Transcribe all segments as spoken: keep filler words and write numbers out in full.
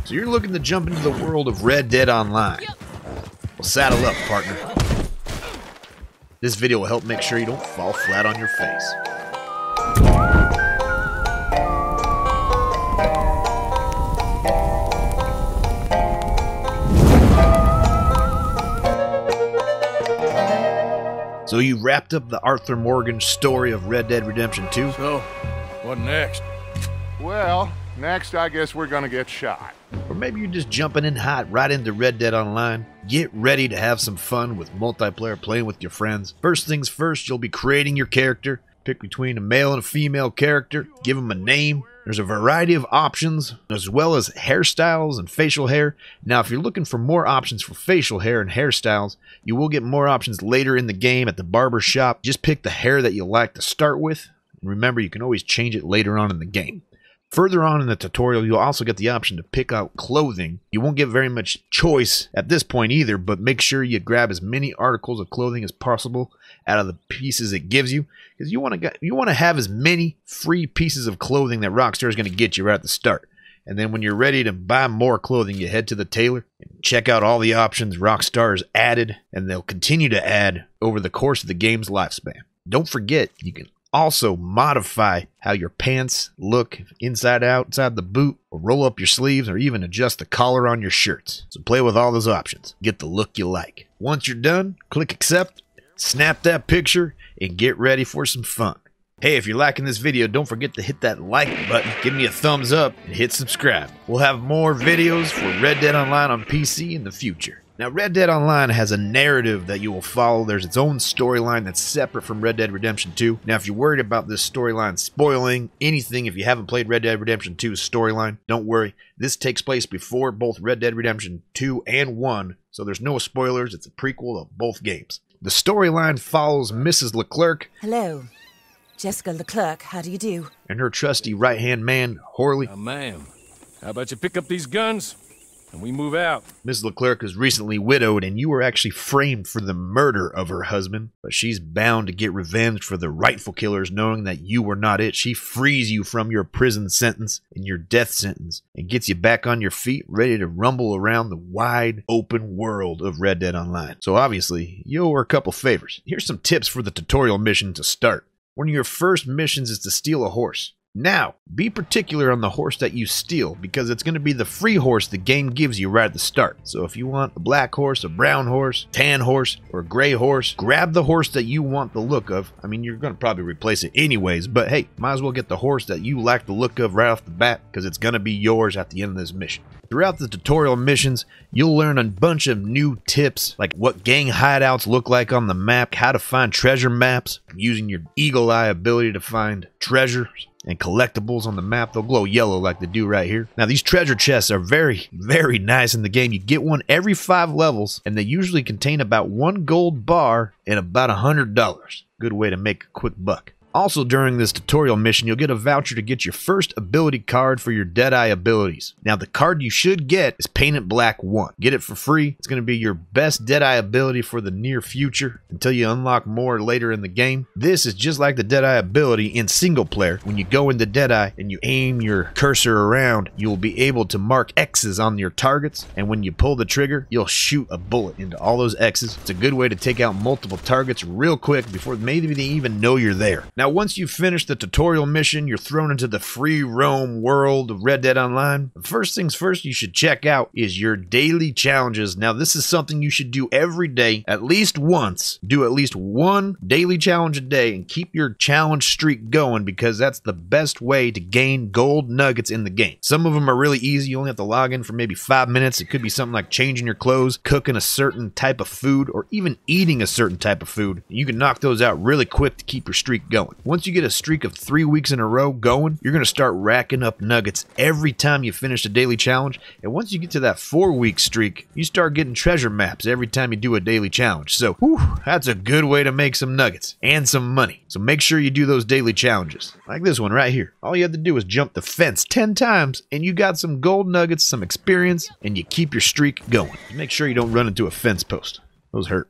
So you're looking to jump into the world of Red Dead Online. Well, saddle up, partner. This video will help make sure you don't fall flat on your face. So you wrapped up the Arthur Morgan story of Red Dead Redemption two? So, what next? Well, next I guess we're gonna get shot. Or maybe you're just jumping in hot right into Red Dead Online. Get ready to have some fun with multiplayer playing with your friends. First things first, you'll be creating your character. Pick between a male and a female character. Give them a name. There's a variety of options, as well as hairstyles and facial hair. Now, if you're looking for more options for facial hair and hairstyles, you will get more options later in the game at the barber shop. Just pick the hair that you like to start with. And remember, you can always change it later on in the game. Further on in the tutorial, you'll also get the option to pick out clothing. You won't get very much choice at this point either, but make sure you grab as many articles of clothing as possible out of the pieces it gives you, because you want to you want to have as many free pieces of clothing that Rockstar is going to get you right at the start. And then when you're ready to buy more clothing, you head to the tailor and check out all the options Rockstar has added, and they'll continue to add over the course of the game's lifespan. Don't forget, you can also modify how your pants look inside out, inside the boot, or roll up your sleeves, or even adjust the collar on your shirts. So play with all those options. Get the look you like. Once you're done, click accept, snap that picture, and get ready for some fun. Hey, if you're liking this video, don't forget to hit that like button, give me a thumbs up, and hit subscribe. We'll have more videos for Red Dead Online on P C in the future. Now, Red Dead Online has a narrative that you will follow. There's its own storyline that's separate from Red Dead Redemption two. Now, if you're worried about this storyline spoiling anything, if you haven't played Red Dead Redemption two's storyline, don't worry. This takes place before both Red Dead Redemption two and one, so there's no spoilers. It's a prequel of both games. The storyline follows Missus Leclerc. Hello. Jessica Leclerc, how do you do? And her trusty right-hand man, Horley. Uh, ma'am, how about you pick up these guns and we move out? Missus Leclerc is recently widowed, and you were actually framed for the murder of her husband. But she's bound to get revenge for the rightful killers, knowing that you were not it. She frees you from your prison sentence and your death sentence, and gets you back on your feet, ready to rumble around the wide open world of Red Dead Online. So obviously, you owe her a couple favors. Here's some tips for the tutorial mission to start. One of your first missions is to steal a horse. Now, be particular on the horse that you steal, because it's going to be the free horse the game gives you right at the start. So if you want a black horse, a brown horse, tan horse, or a gray horse, grab the horse that you want the look of. I mean, you're going to probably replace it anyways, but hey, might as well get the horse that you like the look of right off the bat, because it's going to be yours at the end of this mission. Throughout the tutorial missions, you'll learn a bunch of new tips, like what gang hideouts look like on the map, how to find treasure maps, using your eagle eye ability to find treasures and collectibles on the map. They'll glow yellow like they do right here. Now, these treasure chests are very, very nice in the game. You get one every five levels, and they usually contain about one gold bar and about a hundred dollars. Good way to make a quick buck. Also, during this tutorial mission, you'll get a voucher to get your first ability card for your Deadeye abilities. Now, the card you should get is Painted Black one. Get it for free. It's going to be your best Deadeye ability for the near future until you unlock more later in the game. This is just like the Deadeye ability in single player. When you go into Deadeye and you aim your cursor around, you'll be able to mark X's on your targets, and when you pull the trigger, you'll shoot a bullet into all those X's. It's a good way to take out multiple targets real quick before maybe they even know you're there. Now, Now, once you finish the tutorial mission, you're thrown into the free roam world of Red Dead Online. The first things first you should check out is your daily challenges. Now, this is something you should do every day, at least once. Do at least one daily challenge a day and keep your challenge streak going, because that's the best way to gain gold nuggets in the game. Some of them are really easy. You only have to log in for maybe five minutes. It could be something like changing your clothes, cooking a certain type of food, or even eating a certain type of food. You can knock those out really quick to keep your streak going. Once you get a streak of three weeks in a row going, you're going to start racking up nuggets every time you finish a daily challenge. And once you get to that four-week streak, you start getting treasure maps every time you do a daily challenge. So, whew, that's a good way to make some nuggets and some money. So make sure you do those daily challenges, like this one right here. All you have to do is jump the fence ten times, and you got some gold nuggets, some experience, and you keep your streak going. Make sure you don't run into a fence post. Those hurt.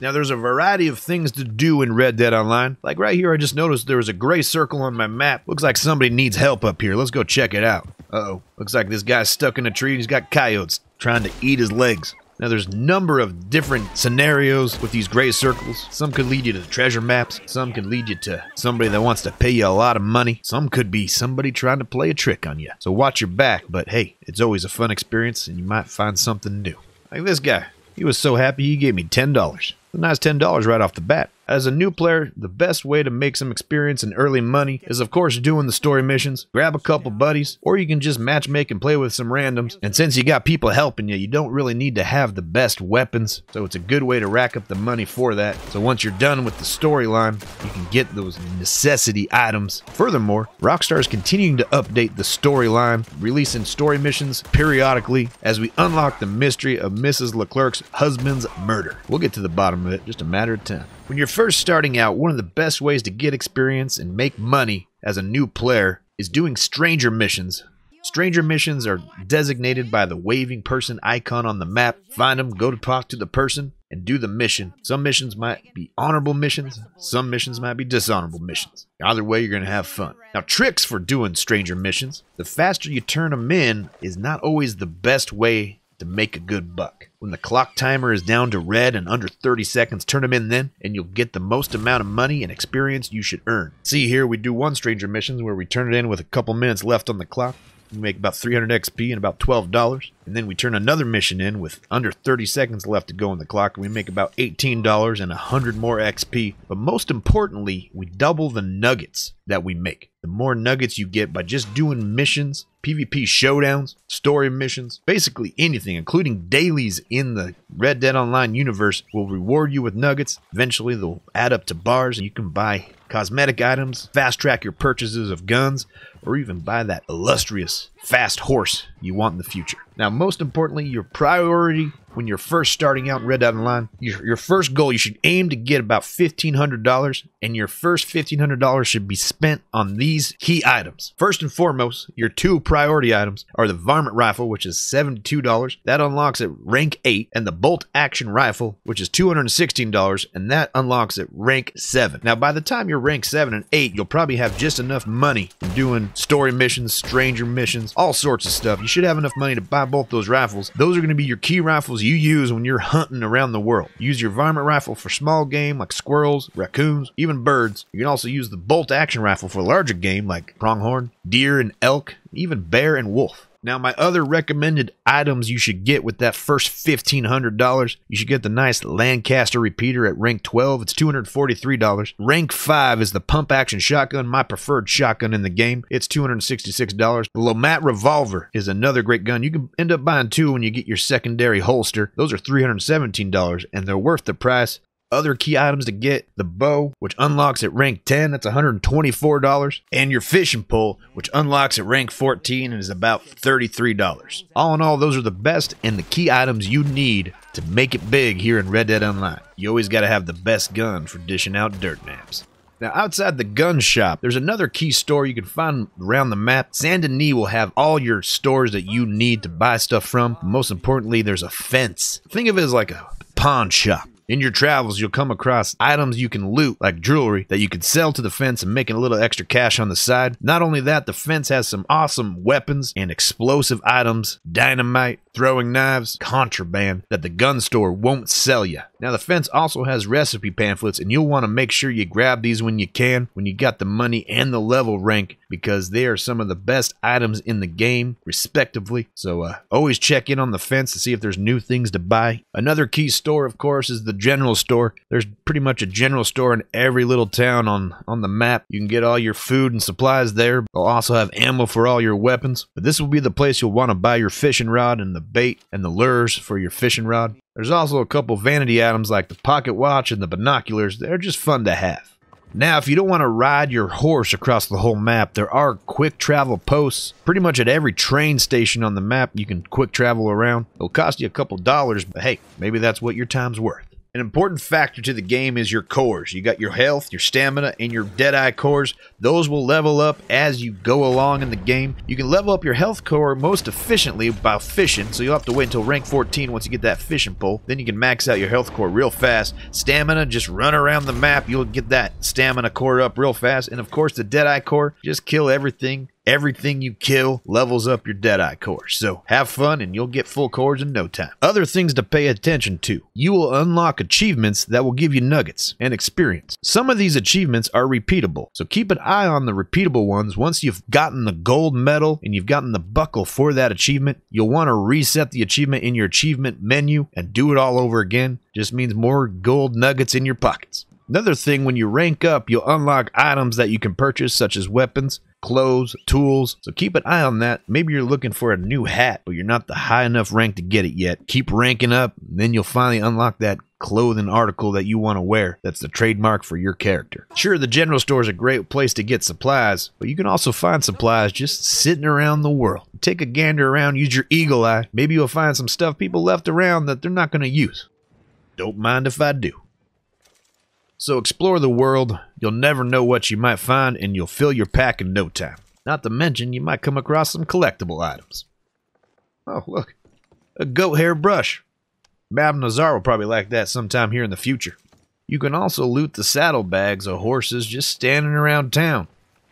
Now, there's a variety of things to do in Red Dead Online. Like right here, I just noticed there was a gray circle on my map. Looks like somebody needs help up here. Let's go check it out. Uh-oh. Looks like this guy's stuck in a tree and he's got coyotes trying to eat his legs. Now, there's a number of different scenarios with these gray circles. Some could lead you to treasure maps. Some could lead you to somebody that wants to pay you a lot of money. Some could be somebody trying to play a trick on you. So watch your back, but hey, it's always a fun experience and you might find something new. Like this guy. He was so happy he gave me ten dollars. A nice ten dollars right off the bat. As a new player, the best way to make some experience and early money is of course doing the story missions. Grab a couple buddies, or you can just matchmake and play with some randoms. And since you got people helping you, you don't really need to have the best weapons, so it's a good way to rack up the money for that. So once you're done with the storyline, you can get those necessity items. Furthermore, Rockstar is continuing to update the storyline, releasing story missions periodically as we unlock the mystery of Missus Leclerc's husband's murder. We'll get to the bottom of it, just a matter of time. When you're first starting out, one of the best ways to get experience and make money as a new player is doing stranger missions. Stranger missions are designated by the waving person icon on the map. Find them, go to talk to the person, and do the mission. Some missions might be honorable missions, some missions might be dishonorable missions. Either way, you're going to have fun. Now, tricks for doing stranger missions. The faster you turn them in is not always the best way to make a good buck. When the clock timer is down to red and under thirty seconds, turn them in then, and you'll get the most amount of money and experience you should earn. See here, we do one stranger mission where we turn it in with a couple minutes left on the clock. We make about three hundred X P and about twelve dollars. And then we turn another mission in with under thirty seconds left to go on the clock, and we make about eighteen dollars and one hundred more X P. But most importantly, we double the nuggets that we make. The more nuggets you get by just doing missions, PvP showdowns, story missions, basically anything, including dailies in the Red Dead Online universe, will reward you with nuggets. Eventually, they'll add up to bars, and you can buy cosmetic items, fast track your purchases of guns, or even buy that illustrious fast horse you want in the future. Now, most importantly, your priority when you're first starting out in Red Dead Online, your, your first goal, you should aim to get about fifteen hundred dollars, and your first fifteen hundred dollars should be spent on these key items. First and foremost, your two priority items are the varmint rifle, which is seventy-two dollars. That unlocks at rank eight, and the bolt action rifle, which is two hundred sixteen dollars, and that unlocks at rank seven. Now, by the time you're rank seven and eight, you'll probably have just enough money in doing story missions, stranger missions, all sorts of stuff. You should have enough money to buy both those rifles. Those are going to be your key rifles you use when you're hunting around the world. Use your varmint rifle for small game like squirrels, raccoons, even birds. You can also use the bolt action rifle for larger game like pronghorn, deer and elk, even bear and wolf. Now, my other recommended items you should get with that first fifteen hundred dollars, you should get the nice Lancaster repeater at rank twelve. It's two hundred forty-three dollars. Rank five is the pump action shotgun, my preferred shotgun in the game. It's two hundred sixty-six dollars. The Lomat revolver is another great gun. You can end up buying two when you get your secondary holster. Those are three hundred seventeen dollars, and they're worth the price. Other key items to get: the bow, which unlocks at rank ten, that's one hundred twenty-four dollars, and your fishing pole, which unlocks at rank fourteen and is about thirty-three dollars. All in all, those are the best and the key items you need to make it big here in Red Dead Online. You always got to have the best gun for dishing out dirt naps. Now, outside the gun shop, there's another key store you can find around the map. Saint Denis will have all your stores that you need to buy stuff from. Most importantly, there's a fence. Think of it as like a pawn shop. In your travels, you'll come across items you can loot, like jewelry, that you can sell to the fence and make a little extra cash on the side. Not only that, the fence has some awesome weapons and explosive items, dynamite, throwing knives, contraband that the gun store won't sell you. Now, the fence also has recipe pamphlets, and you'll want to make sure you grab these when you can, when you got the money and the level rank, because they are some of the best items in the game, respectively. So uh, always check in on the fence to see if there's new things to buy. Another key store, of course, is the general store. There's pretty much a general store in every little town on, on the map. You can get all your food and supplies there. They'll also have ammo for all your weapons. But this will be the place you'll want to buy your fishing rod and the bait and the lures for your fishing rod. There's also a couple vanity items like the pocket watch and the binoculars. They're just fun to have. Now, if you don't want to ride your horse across the whole map, there are quick travel posts. Pretty much at every train station on the map, you can quick travel around. It'll cost you a couple dollars, but hey, maybe that's what your time's worth. An important factor to the game is your cores. You got your health, your stamina, and your Deadeye cores. Those will level up as you go along in the game. You can level up your health core most efficiently by fishing, so you'll have to wait until rank fourteen once you get that fishing pole. Then you can max out your health core real fast. Stamina, just run around the map. You'll get that stamina core up real fast. And of course, the Deadeye core, just kill everything. Everything you kill levels up your Deadeye core. So have fun and you'll get full cores in no time. Other things to pay attention to. You will unlock achievements that will give you nuggets and experience. Some of these achievements are repeatable. So keep an eye on the repeatable ones. Once you've gotten the gold medal and you've gotten the buckle for that achievement, you'll want to reset the achievement in your achievement menu and do it all over again. Just means more gold nuggets in your pockets. Another thing, when you rank up, you'll unlock items that you can purchase, such as weapons, clothes, tools. So keep an eye on that. Maybe you're looking for a new hat, but you're not the high enough rank to get it yet. Keep ranking up, and then you'll finally unlock that clothing article that you want to wear. That's the trademark for your character. Sure, the general store is a great place to get supplies, but you can also find supplies just sitting around the world. Take a gander around, use your eagle eye. Maybe you'll find some stuff people left around that they're not going to use. Don't mind if I do. So explore the world. You'll never know what you might find, and you'll fill your pack in no time. Not to mention, you might come across some collectible items. Oh, look. A goat hair brush. Madame Nazar will probably like that sometime here in the future. You can also loot the saddlebags of horses just standing around town.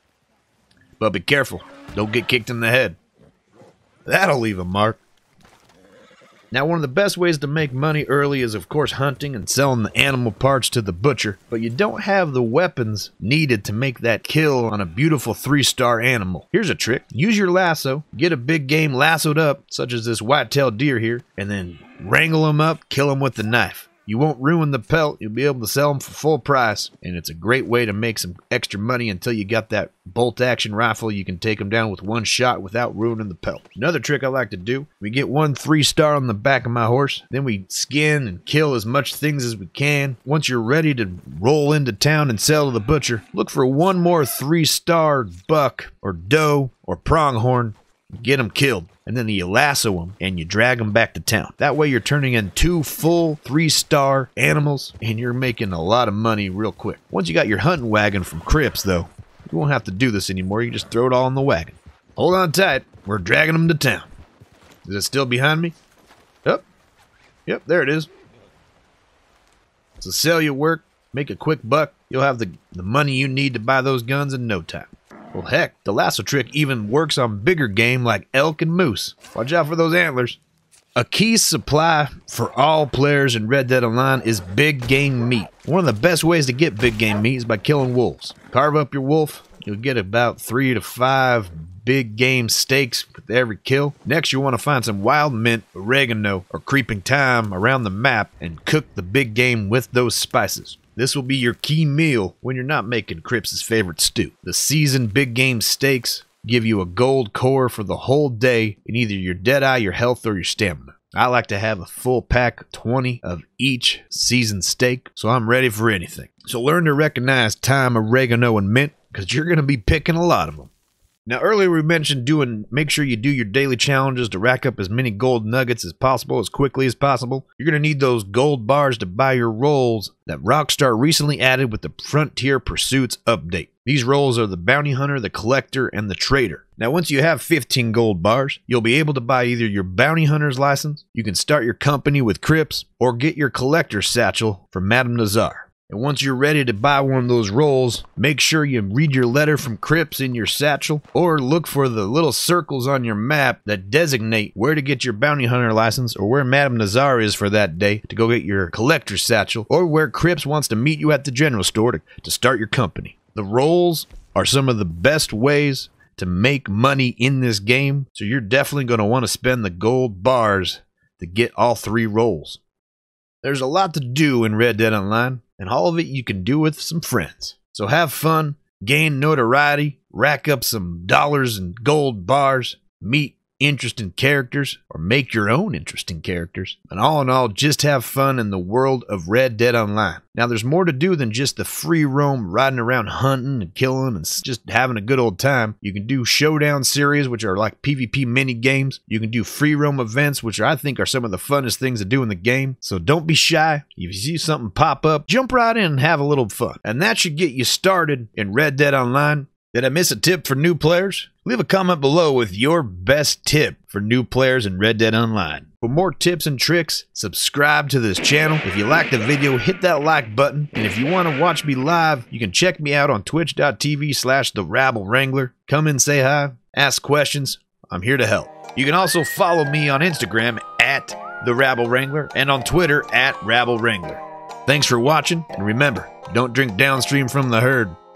But be careful. Don't get kicked in the head. That'll leave a mark. Now, one of the best ways to make money early is, of course, hunting and selling the animal parts to the butcher, but you don't have the weapons needed to make that kill on a beautiful three-star animal. Here's a trick. Use your lasso, get a big game lassoed up, such as this white-tailed deer here, and then wrangle them up, kill them with the knife. You won't ruin the pelt. You'll be able to sell them for full price, and it's a great way to make some extra money until you got that bolt-action rifle. You can take them down with one shot without ruining the pelt. Another trick I like to do, we get one three-star on the back of my horse, then we skin and kill as much things as we can. Once you're ready to roll into town and sell to the butcher, look for one more three-star buck or doe or pronghorn. Get them killed, and then you lasso them and you drag them back to town. That way you're turning in two full three-star animals, and you're making a lot of money real quick. Once you got your hunting wagon from Crips, though, you won't have to do this anymore. You can just throw it all in the wagon. Hold on tight. We're dragging them to town. Is it still behind me? Yep. Yep, there it is. So sell your work, make a quick buck. You'll have the, the money you need to buy those guns in no time. Well, heck, the lasso trick even works on bigger game like elk and moose. Watch out for those antlers. A key supply for all players in Red Dead Online is big game meat. One of the best ways to get big game meat is by killing wolves. Carve up your wolf. You'll get about three to five big game steaks with every kill. Next, you'll want to find some wild mint, oregano, or creeping thyme around the map and cook the big game with those spices. This will be your key meal when you're not making Crips' favorite stew. The seasoned big game steaks give you a gold core for the whole day in either your Deadeye, your health, or your stamina. I like to have a full pack, twenty of each seasoned steak, so I'm ready for anything. So learn to recognize thyme, oregano, and mint, because you're going to be picking a lot of them. Now, earlier we mentioned doing, make sure you do your daily challenges to rack up as many gold nuggets as possible, as quickly as possible. You're going to need those gold bars to buy your rolls that Rockstar recently added with the Frontier Pursuits update. These roles are the Bounty Hunter, the Collector, and the Trader. Now, once you have fifteen gold bars, you'll be able to buy either your Bounty Hunter's license, you can start your company with Crips, or get your Collector's satchel from Madame Nazar. And once you're ready to buy one of those rolls, make sure you read your letter from Crips in your satchel, or look for the little circles on your map that designate where to get your Bounty Hunter license, or where Madame Nazar is for that day to go get your Collector's satchel, or where Crips wants to meet you at the general store to, to start your company. The rolls are some of the best ways to make money in this game, so you're definitely going to want to spend the gold bars to get all three rolls. There's a lot to do in Red Dead Online, and all of it you can do with some friends. So have fun, gain notoriety, rack up some dollars and gold bars, meet interesting characters or make your own interesting characters. And all in all, just have fun in the world of Red Dead Online. Now, there's more to do than just the free roam, riding around hunting and killing and just having a good old time. You can do showdown series, which are like PvP mini games. You can do free roam events, which I think are some of the funnest things to do in the game. So don't be shy. If you see something pop up, jump right in and have a little fun. And that should get you started in Red Dead Online. Did I miss a tip for new players? Leave a comment below with your best tip for new players in Red Dead Online. For more tips and tricks, subscribe to this channel. If you liked the video, hit that like button. And if you want to watch me live, you can check me out on twitch dot t v slash the rabble wrangler. Come in, say hi, ask questions. I'm here to help. You can also follow me on Instagram at the rabble wrangler and on Twitter at rabble wrangler. Thanks for watching, and remember, don't drink downstream from the herd.